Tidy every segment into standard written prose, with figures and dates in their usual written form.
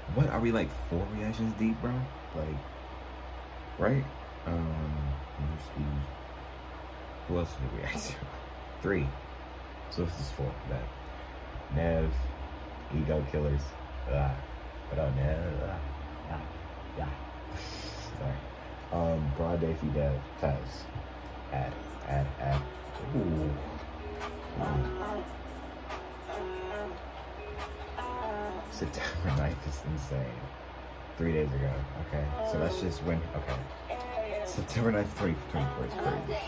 What are we like 4 reactions deep, bro? Like, right? Who else did we react to? 3. So this is 4. That Nev, Ego Killers. What up, Nev? Sorry. Broad Day Fidel, Taz. Add. Ooh. September 9th is insane. 3 days ago. Okay. So that's just when. Okay. September 9th, 2024 is crazy.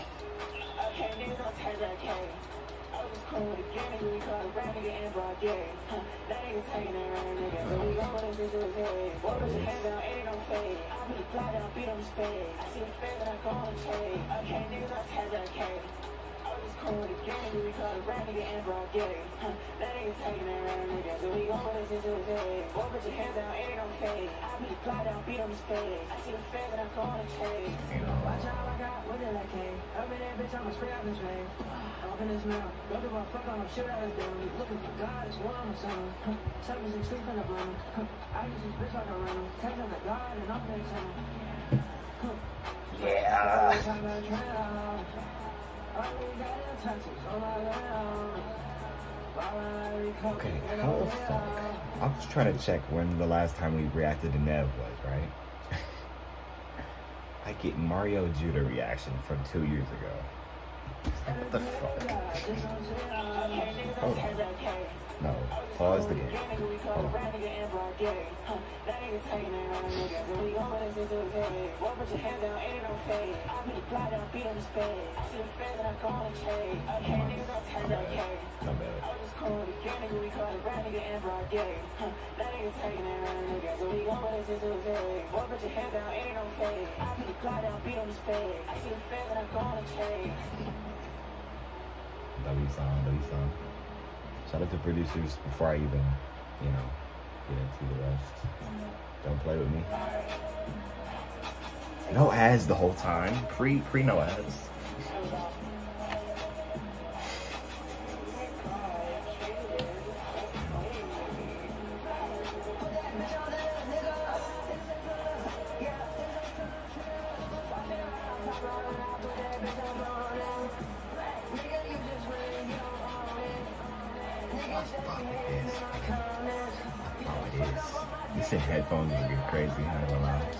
Yeah. Okay, how the fuck? I was trying to check when the last time we reacted to Nev was, right? I get Mario Judah reaction from 2 years ago. What the fuck? Hold on. No, pause the game. Hold on. No bad. W song. Shout out to producers before I even, get into the rest. Don't play with me. No ads the whole time. Pre no ads. Oh, it is. This in headphones is getting crazy, I ain't gonna lie.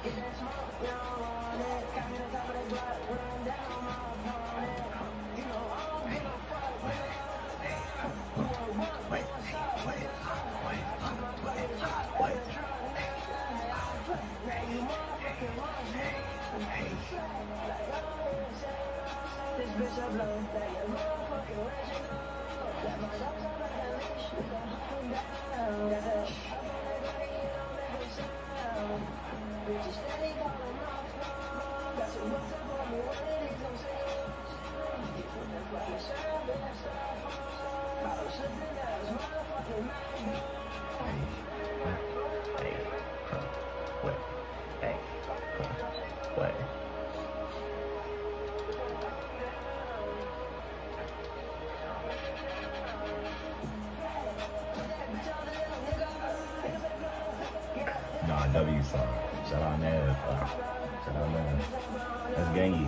W song. Shout out Nev. Shout out Nev. That's gangy.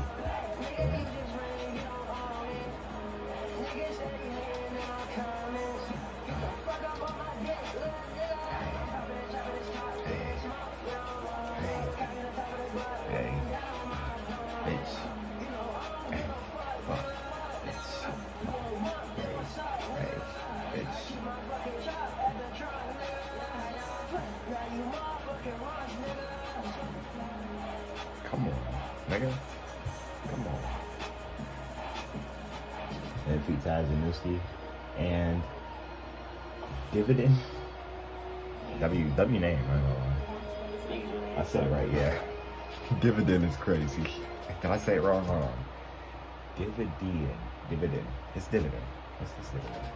Hey. Bitch. Hey. Fuck. Bitch. Hey. Bitch. Come on, nigga. Come on. And feet ties and Newski and Dividend. W name, I don't know why. I said it right, yeah. Dividend is crazy. Did I say it wrong? Hold on. Dividend. It's dividend. What's this dividend?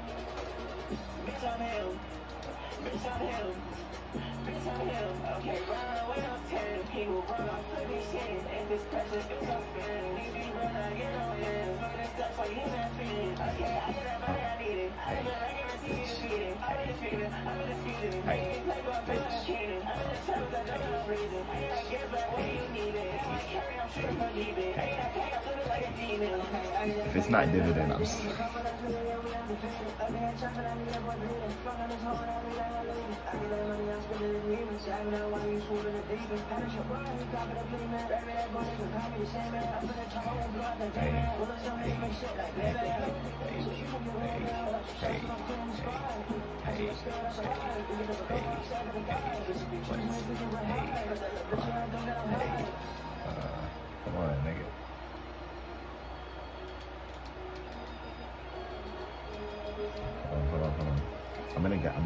Okay, when I'm 10, he will run off for this shit. And this pressure is so spinning. These be run, I get on him. Smoking this stuff, so you not feeling. Okay, I get that money, I need it. I If it's not dividend, I'm sorry. Come on, nigga. Hold on. I'm gonna get it.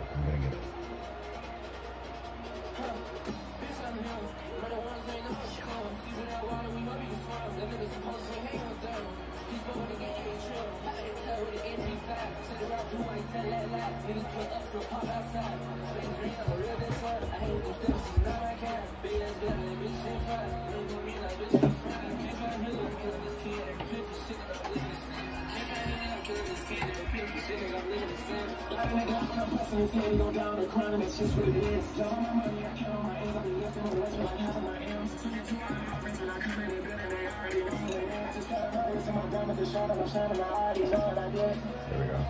Go down the crime and that's just what it is. Tell my money, I count on my ends. I'll be lifting my legs when I count on my M's. 22 hours when I come in the building, they already know what it is. Just got a notice in my diamonds, it's shining, I'm shining, I already know what I did. There we go.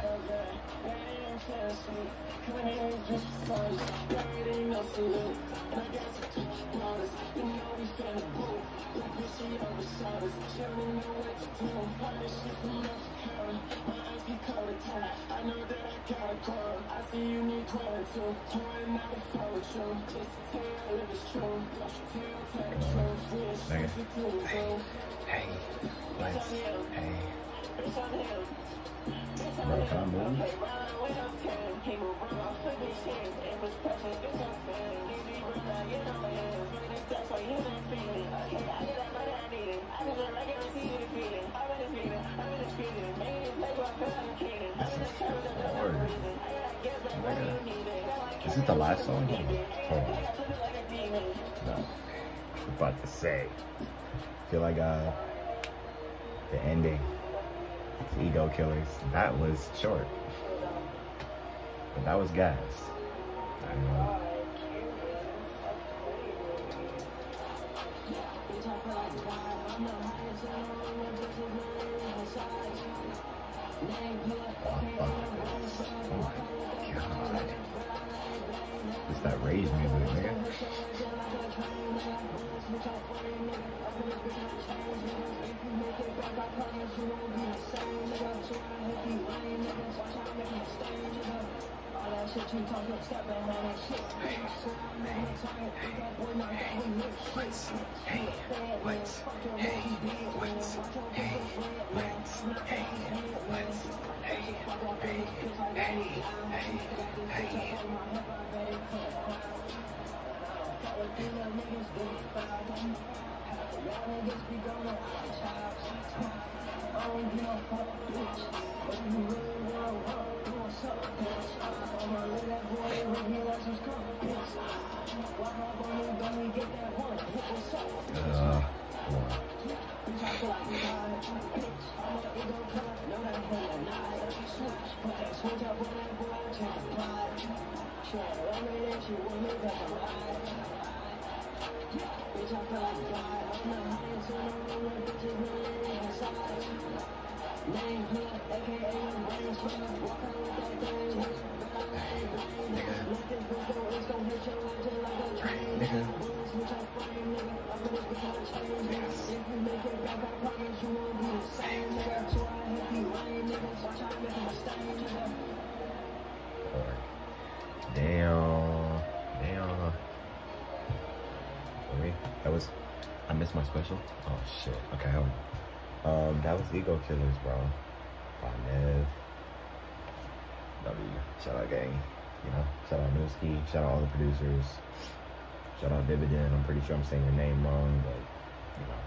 I know that I got a call. I see you need quality too. Pouring out a follow you. Just to tell if it's true. Don't you tell the truth. Hey, bro, can I move? Is this the last song? Hold on. No. I'm about to say. I feel like the ending. Ego Killers. That was short. But that was gas. I know. It's that rage music, nigga. Damn. Wait, I missed my special? Oh shit. Okay, hold on. That was Ego Killers, bro. By Nev. W. Shout out gang. You know, shout out Newski, shout out all the producers. Shout out Dividend. I'm pretty sure I'm saying your name wrong, but you know.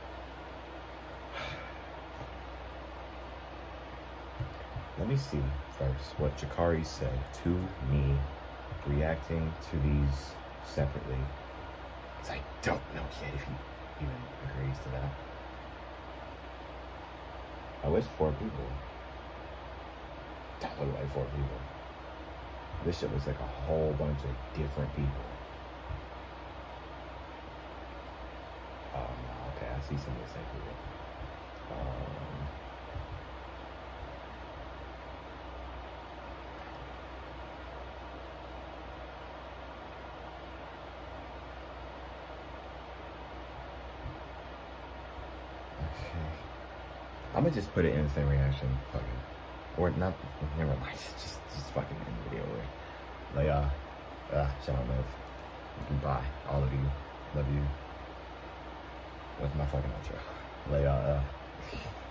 Let me see first what Jakari said to me reacting to these separately. Because I don't know yet if he even agrees to that. Oh, it's 4 people. That looked like 4 people. This shit looks like a whole bunch of different people. Oh no, okay, I see some of the same people. I'm gonna just put it in the same reaction, fucking, or not. Never mind. Just fucking end the video. Like, shout out Nev. Goodbye, all of you. Love you. What's my fucking outro? Like,